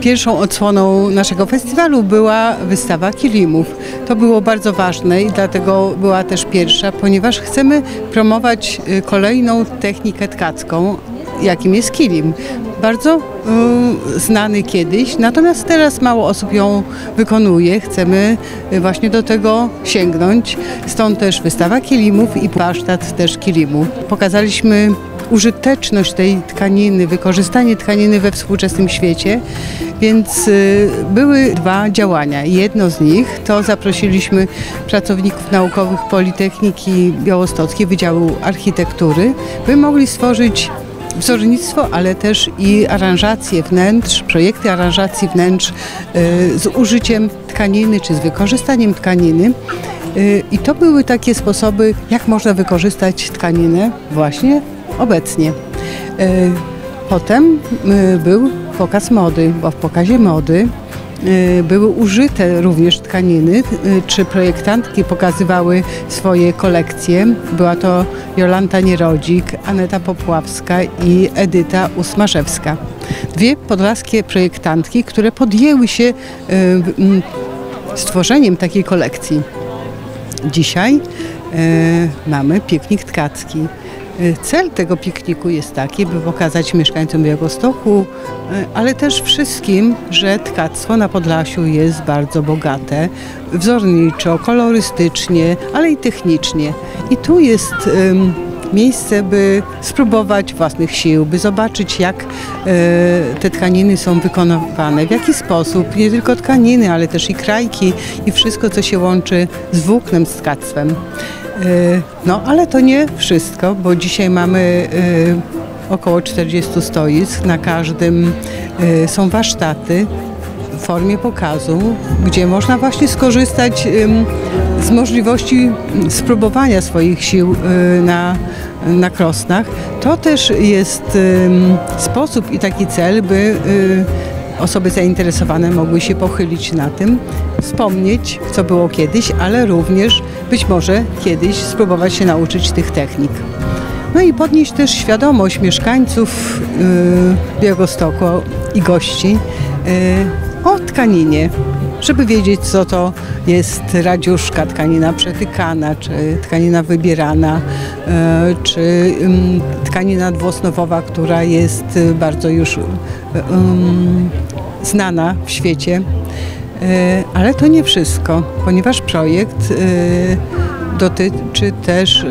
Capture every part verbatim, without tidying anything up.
pierwszą odsłoną naszego festiwalu była wystawa kilimów. To było bardzo ważne i dlatego była też pierwsza, ponieważ chcemy promować kolejną technikę tkacką, jakim jest kilim. Bardzo y, znany kiedyś, natomiast teraz mało osób ją wykonuje. Chcemy właśnie do tego sięgnąć. Stąd też wystawa kilimów i warsztat też kilimu. Pokazaliśmy użyteczność tej tkaniny, wykorzystanie tkaniny we współczesnym świecie, więc y, były dwa działania. Jedno z nich to zaprosiliśmy pracowników naukowych Politechniki Białostockiej Wydziału Architektury, by mogli stworzyć wzornictwo, ale też i aranżacje wnętrz, projekty aranżacji wnętrz y, z użyciem tkaniny czy z wykorzystaniem tkaniny. Y, I to były takie sposoby, jak można wykorzystać tkaninę właśnie obecnie. Y, potem y, był pokaz mody, bo w pokazie mody były użyte również tkaniny, czy projektantki pokazywały swoje kolekcje. Była to Jolanta Nierodzik, Aneta Popławska i Edyta Usmarzewska. Dwie podlaskie projektantki, które podjęły się stworzeniem takiej kolekcji. Dzisiaj mamy piknik tkacki. Cel tego pikniku jest taki, by pokazać mieszkańcom Białegostoku, ale też wszystkim, że tkactwo na Podlasiu jest bardzo bogate, wzorniczo, kolorystycznie, ale i technicznie. I tu jest um, miejsce, by spróbować własnych sił, by zobaczyć, jak e, te tkaniny są wykonywane, w jaki sposób, nie tylko tkaniny, ale też i krajki i wszystko, co się łączy z włóknem, z tkactwem. No, ale to nie wszystko, bo dzisiaj mamy około czterdziestu stoisk. Na każdym są warsztaty w formie pokazu, gdzie można właśnie skorzystać z możliwości spróbowania swoich sił na, na krosnach. To też jest sposób i taki cel, by osoby zainteresowane mogły się pochylić na tym, wspomnieć, co było kiedyś, ale również być może kiedyś spróbować się nauczyć tych technik. No i podnieść też świadomość mieszkańców yy, Białegostoku i gości yy, o tkaninie, żeby wiedzieć, co to jest radziuszka, tkanina przetykana, czy tkanina wybierana, yy, czy yy, tkanina dwuosnowowa, która jest bardzo już yy, znana w świecie. Ale to nie wszystko, ponieważ projekt dotyczy też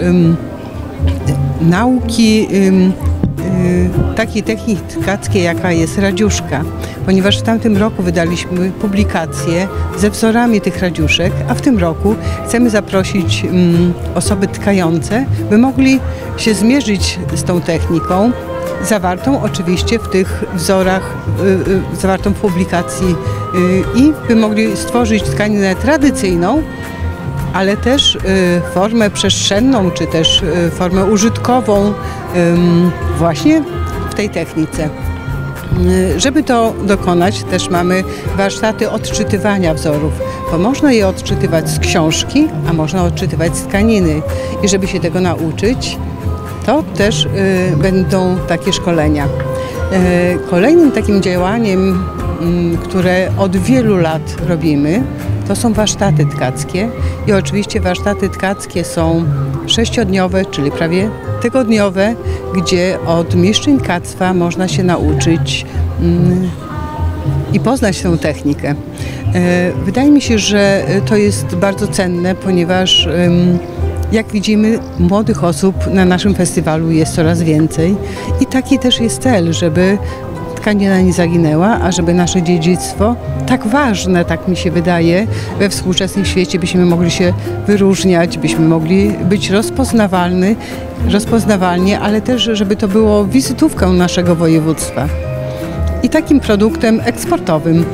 nauki takiej techniki tkackiej, jaka jest radziuszka, ponieważ w tamtym roku wydaliśmy publikację ze wzorami tych radziuszek, a w tym roku chcemy zaprosić osoby tkające, by mogli się zmierzyć z tą techniką, zawartą oczywiście w tych wzorach, y, y, zawartą w publikacji y, i by mogli stworzyć tkaninę tradycyjną, ale też y, formę przestrzenną, czy też y, formę użytkową y, właśnie w tej technice. Y, żeby to dokonać, też mamy warsztaty odczytywania wzorów, bo można je odczytywać z książki, a można odczytywać z tkaniny. I żeby się tego nauczyć, to też y, będą takie szkolenia. Y, kolejnym takim działaniem, y, które od wielu lat robimy, to są warsztaty tkackie. I oczywiście warsztaty tkackie są sześciodniowe, czyli prawie tygodniowe, gdzie od mistrzyń tkactwa można się nauczyć y, i poznać tę technikę. Y, wydaje mi się, że to jest bardzo cenne, ponieważ y, jak widzimy, młodych osób na naszym festiwalu jest coraz więcej i taki też jest cel, żeby tkanina nie zaginęła, a żeby nasze dziedzictwo, tak ważne, tak mi się wydaje, we współczesnym świecie byśmy mogli się wyróżniać, byśmy mogli być rozpoznawalni, rozpoznawalni, ale też, żeby to było wizytówką naszego województwa i takim produktem eksportowym.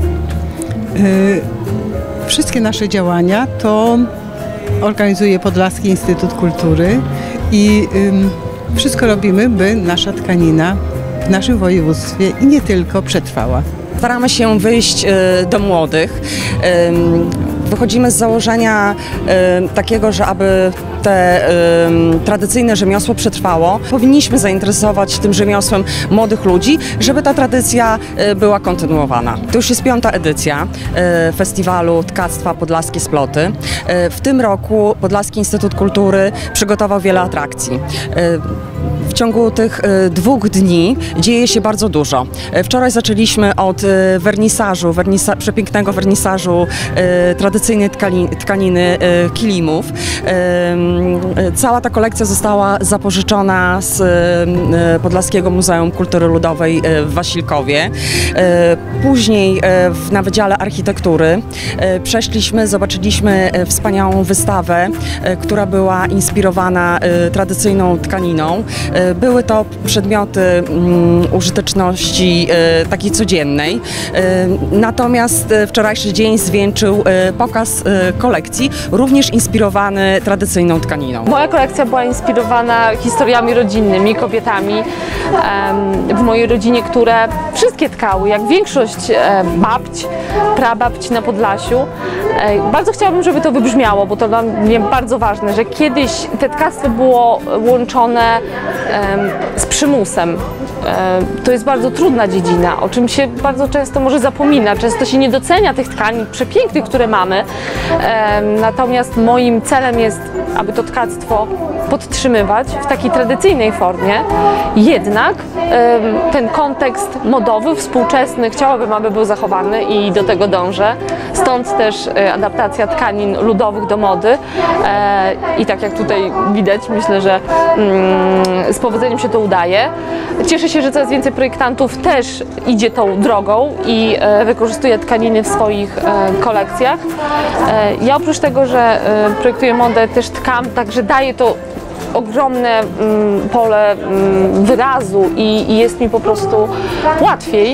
Wszystkie nasze działania to organizuje Podlaski Instytut Kultury i ym, wszystko robimy, by nasza tkanina w naszym województwie i nie tylko przetrwała. Staramy się wyjść y, do młodych. Y, wychodzimy z założenia y, takiego, że aby te y, tradycyjne rzemiosło przetrwało. Powinniśmy zainteresować tym rzemiosłem młodych ludzi, żeby ta tradycja y, była kontynuowana. To już jest piąta edycja y, festiwalu Tkactwa Podlaskie Sploty. Y, w tym roku Podlaski Instytut Kultury przygotował wiele atrakcji. Y, w ciągu tych y, dwóch dni dzieje się bardzo dużo. Y, wczoraj zaczęliśmy od y, wernisażu, wernisa przepięknego wernisażu y, tradycyjnej tkani tkaniny y, kilimów. Y, y, cała ta kolekcja została zapożyczona z y, Podlaskiego Muzeum Kultury Ludowej y, w Wasilkowie. Y, później y, w, na Wydziale Architektury y, przeszliśmy, zobaczyliśmy y, wspaniałą wystawę, y, która była inspirowana y, tradycyjną tkaniną. Y, były to przedmioty y, użyteczności y, takiej codziennej. Y, natomiast y, wczorajszy dzień zwieńczył y, pokaz y, kolekcji, również inspirowany tradycyjną tkaniną. Moja kolekcja była inspirowana historiami rodzinnymi, kobietami em, w mojej rodzinie, które wszystkie tkały, jak większość e, babć, prababć na Podlasiu. E, bardzo chciałabym, żeby to wybrzmiało, bo to dla mnie bardzo ważne, że kiedyś te tkactwo było łączone em, z przymusem. To jest bardzo trudna dziedzina, o czym się bardzo często może zapomina. Często się nie docenia tych tkanin przepięknych, które mamy. Natomiast moim celem jest, aby to tkactwo podtrzymywać w takiej tradycyjnej formie. Jednak ten kontekst modowy, współczesny chciałabym, aby był zachowany i do tego dążę. Stąd też adaptacja tkanin ludowych do mody. I tak jak tutaj widać, myślę, że z powodzeniem się to udaje. Cieszę się, że coraz więcej projektantów też idzie tą drogą i wykorzystuje tkaniny w swoich kolekcjach. Ja oprócz tego, że projektuję modę, też tkam, także daje to ogromne mm, pole mm, wyrazu i, i jest mi po prostu łatwiej.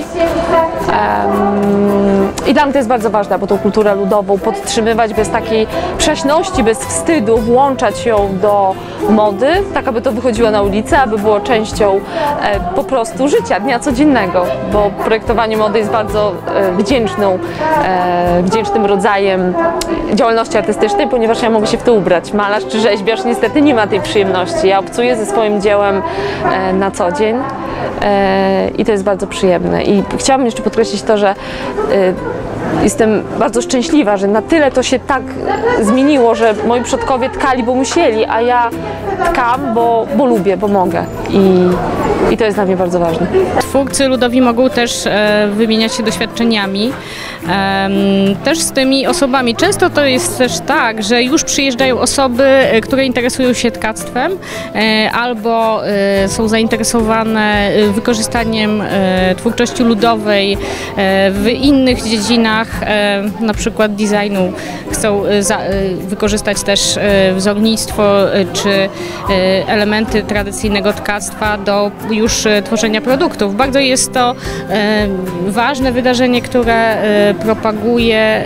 Um, I dla mnie to jest bardzo ważne, aby tą kulturę ludową podtrzymywać bez takiej prześności, bez wstydu, włączać ją do mody, tak aby to wychodziło na ulicę, aby było częścią e, po prostu życia, dnia codziennego, bo projektowanie mody jest bardzo e, wdzięczną, e, wdzięcznym rodzajem działalności artystycznej, ponieważ ja mogę się w to ubrać. Malarz czy rzeźbiarz niestety nie ma tej przyjemności. Ja obcuję ze swoim dziełem e, na co dzień e, i to jest bardzo przyjemne. I chciałabym jeszcze podkreślić to, że e, jestem bardzo szczęśliwa, że na tyle to się tak zmieniło, że moi przodkowie tkali, bo musieli, a ja tkam, bo, bo lubię, bo mogę. I, i to jest dla mnie bardzo ważne. Twórcy ludowi mogą też e, wymieniać się doświadczeniami, e, też z tymi osobami. Często to jest też tak, że już przyjeżdżają osoby, e, które interesują się tkactwem e, albo e, są zainteresowane wykorzystaniem e, twórczości ludowej e, w innych dziedzinach, e, na przykład designu. Chcą e, za, e, wykorzystać też e, wzornictwo e, czy e, elementy tradycyjnego tkactwa do już e, tworzenia produktów. Bardzo jest to e, ważne wydarzenie, które e, propaguje e,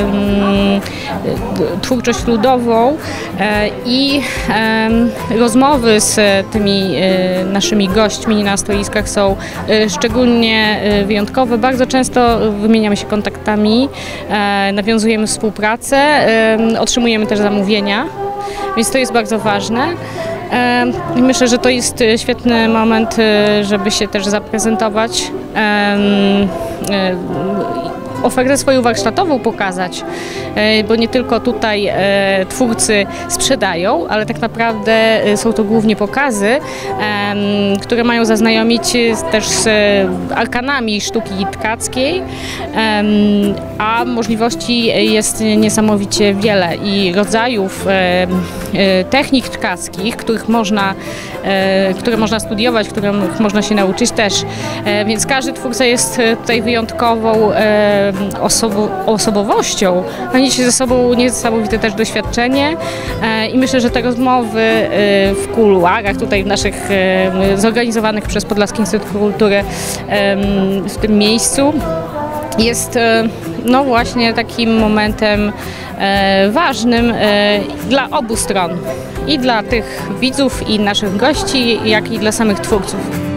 e, twórczość ludową e, i e, rozmowy z tymi e, naszymi gośćmi na stoiskach są e, szczególnie e, wyjątkowe. Bardzo często wymieniamy się kontaktami, e, nawiązujemy współpracę, e, otrzymujemy też zamówienia, więc to jest bardzo ważne. Myślę, że to jest świetny moment, żeby się też zaprezentować, ofertę swoją warsztatową pokazać, bo nie tylko tutaj twórcy sprzedają, ale tak naprawdę są to głównie pokazy, które mają zaznajomić też z arkanami sztuki tkackiej, a możliwości jest niesamowicie wiele i rodzajów technik tkackich, których można, które można studiować, których można się nauczyć też, więc każdy twórca jest tutaj wyjątkową Osobo osobowością, a niesie ze sobą niesamowite też doświadczenie i myślę, że te rozmowy w kuluarach tutaj w naszych zorganizowanych przez Podlaski Instytut Kultury w tym miejscu jest no właśnie takim momentem ważnym dla obu stron, i dla tych widzów i naszych gości, jak i dla samych twórców.